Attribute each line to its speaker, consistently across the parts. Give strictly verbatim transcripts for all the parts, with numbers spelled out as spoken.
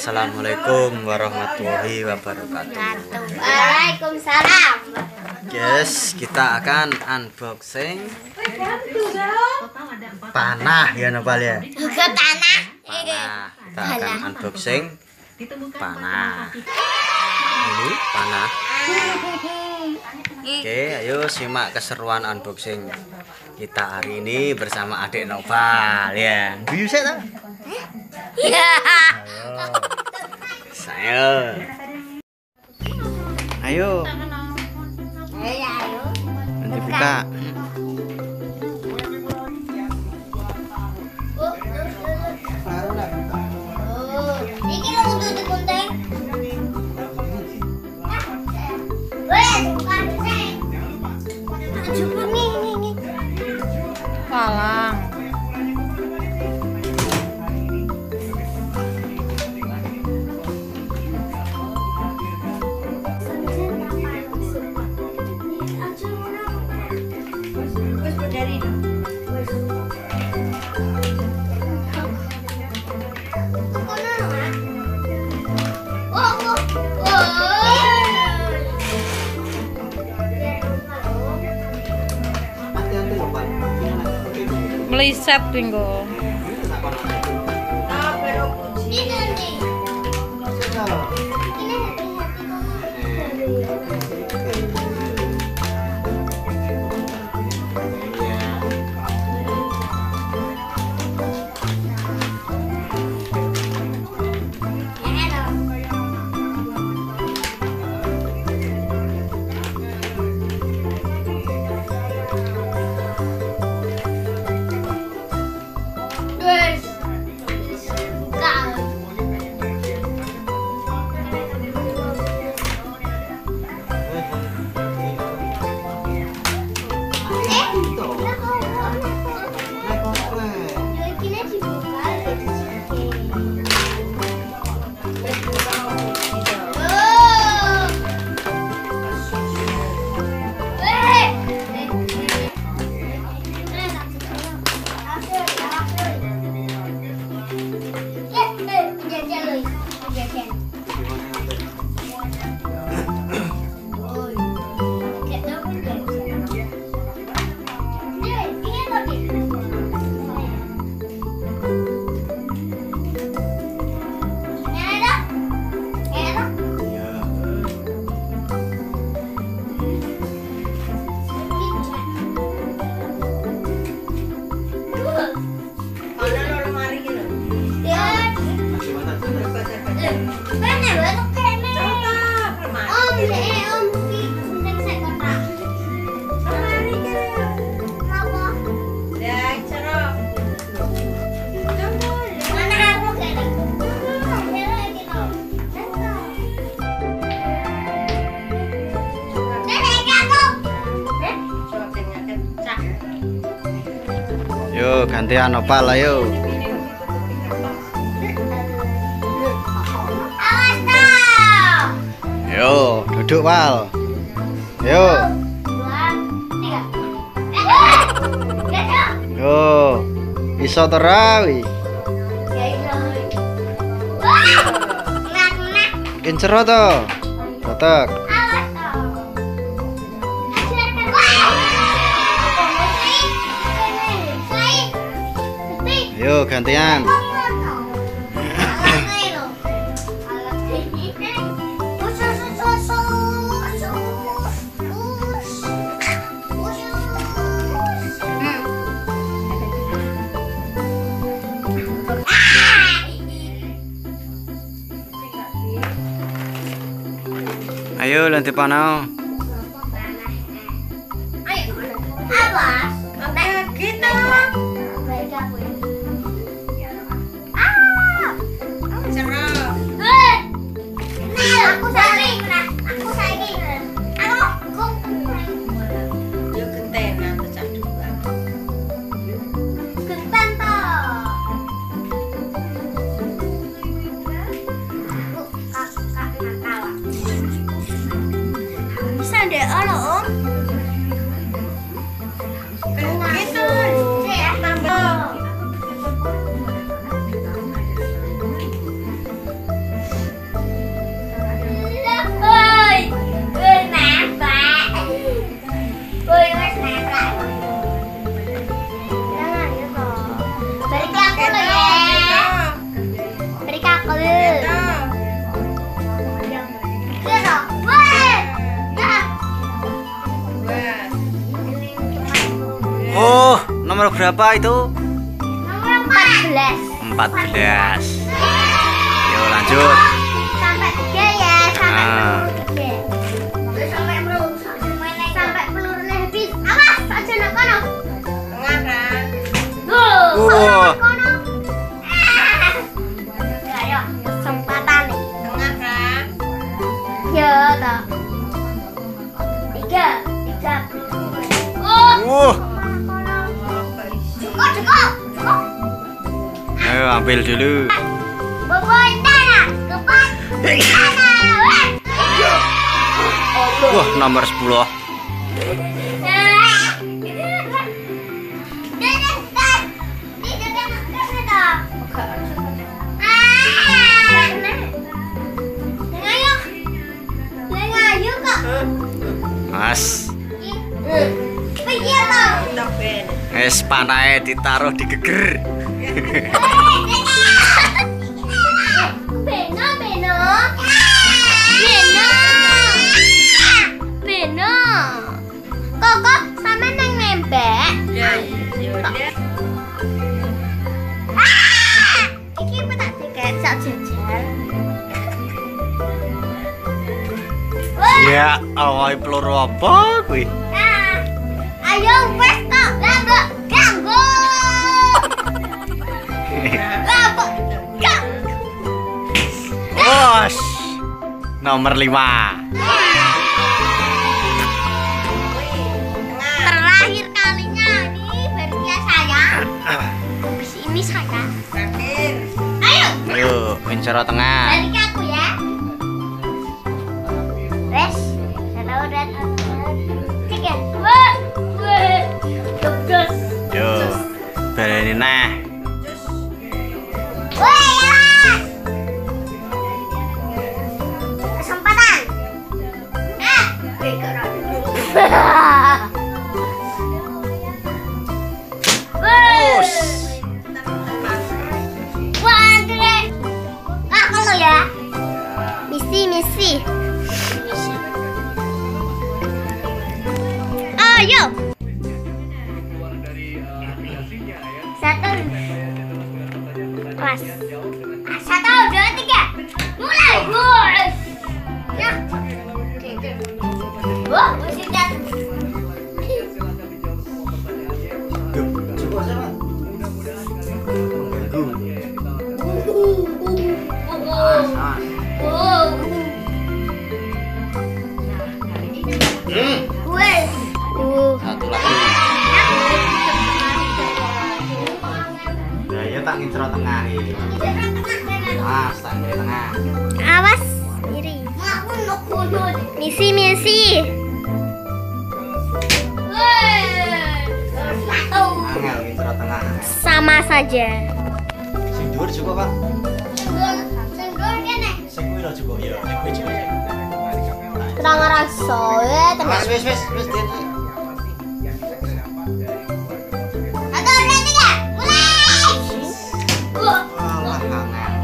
Speaker 1: Assalamualaikum warahmatullahi wabarakatuh.
Speaker 2: Waalaikumsalam.
Speaker 1: Guys, kita akan unboxing panah ya Nopal ya.
Speaker 2: Ke tanah.
Speaker 1: Panah. Kita akan unboxing panah. Ini panah. Oke, ayo simak keseruan unboxing kita hari ini bersama adik Nopal ya. Guyu sih ta?
Speaker 2: Iya.
Speaker 1: Ayo. Saya. Ayo.
Speaker 2: Ayo.
Speaker 1: Nanti buka.
Speaker 2: Oh, ini lo udah digunting. Weh, bukan sih. Coba nih, nih, nih.
Speaker 3: Palang. Meliset Ringo.
Speaker 1: Yo, gantian Nopal ayo.
Speaker 2: Awas tau.
Speaker 1: Yo, duduk Pal. Yo.
Speaker 2: Dua, tiga. Eh, gajah.
Speaker 1: Yo. Iso terawi.
Speaker 2: Ya iso. Wah, kena kena.
Speaker 1: Kincero to. Kotak.
Speaker 2: Awas tau. Ajarkan. Wah.
Speaker 1: Yo, gantian. Ayo lantai panau.
Speaker 2: Ayo. Awas. Kayak gitu. Aku saking, nah, aku saking, aku, aku,
Speaker 3: Yo gentenan pecah dua.
Speaker 2: genten toh. Aku kak kak nakal.
Speaker 1: Oh, nomor berapa itu?
Speaker 2: Nomor empat belas.
Speaker 1: empat belas. Yuk lanjut.
Speaker 2: Sampai tiga ya, sampai
Speaker 1: Ah.
Speaker 2: peluru tiga. Sampai peluru, sampai pelurunya habis. Awas, aja nak kono.
Speaker 3: Tengah kan?
Speaker 2: Tuh,
Speaker 1: Wah.
Speaker 2: kono. Ah. Ayo, kesempatan nih.
Speaker 3: Tengah kan?
Speaker 2: Ya, toh. Tiga, tiga peluru. Oh,
Speaker 1: Wuh.
Speaker 2: cukup, cukup, cukup.
Speaker 1: Ayo ambil dulu.
Speaker 2: Boboin tanah, kepat. Tanah.
Speaker 1: Wah, nomor sepuluh. Mas,
Speaker 3: Tak ben.
Speaker 1: es panae ditaruh di geger.
Speaker 2: Beno, beno. Beno. Beno. Koko sama neng nembek.
Speaker 3: Ya iya deh.
Speaker 2: Ah! Iki petak tiket sak jajal.
Speaker 1: Ya, awai peluru apa kuwi?
Speaker 2: Nah, ayo wes tok, lah mbok ganggu. Lah mbok ganggu.
Speaker 1: Bos. Nomor lima.
Speaker 2: Terakhir kalinya ini berarti saya. Habis ini saya.
Speaker 3: Terakhir.
Speaker 2: Ayo,
Speaker 1: Yuk, pincero tengah.
Speaker 2: balik ke aku ya. Wes, sudah udah. Tiga, dua, dua, dua.
Speaker 1: Yuk, berani nah.
Speaker 2: Woi, kesempatan. Ah,
Speaker 1: Bos.
Speaker 2: Wah, Andre. Ah, kalau ya. Misi, misi. Misi. Ayo. Satu. Mas. Satu, dua, tiga. Mulai. Bos. Ya. Wah, musik dan.
Speaker 1: Hmm.
Speaker 2: Gue. Uh.
Speaker 1: Satu lagi. Ya, ya tak pincero tengah nih. Mas, tak di tengah.
Speaker 2: Awas, kiri. Misi, misi.
Speaker 1: Angel pincero tengah.
Speaker 2: Sama saja.
Speaker 1: Sing dhuwur juga, Pak.
Speaker 2: Senggol, senggol kene.
Speaker 1: Sing kuwi lho juga ya, nek kuwi juga.
Speaker 2: Terang rasa ya,
Speaker 1: Mas, wis wis wis Den.
Speaker 2: Satu, dua, tiga, mulai. Wah,
Speaker 1: Wah, angel.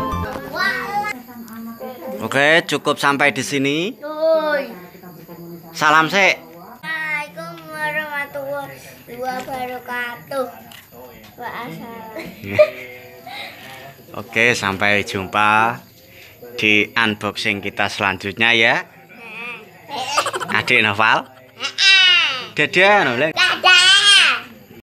Speaker 2: wah.
Speaker 1: Oke, cukup sampai di sini.
Speaker 2: Uy.
Speaker 1: Salam sik.
Speaker 2: Assalamualaikum warahmatullahi wabarakatuh. Waalaikumsalam.
Speaker 1: Oke, sampai jumpa di unboxing kita selanjutnya ya. Adik Noval. Dadah, Novel.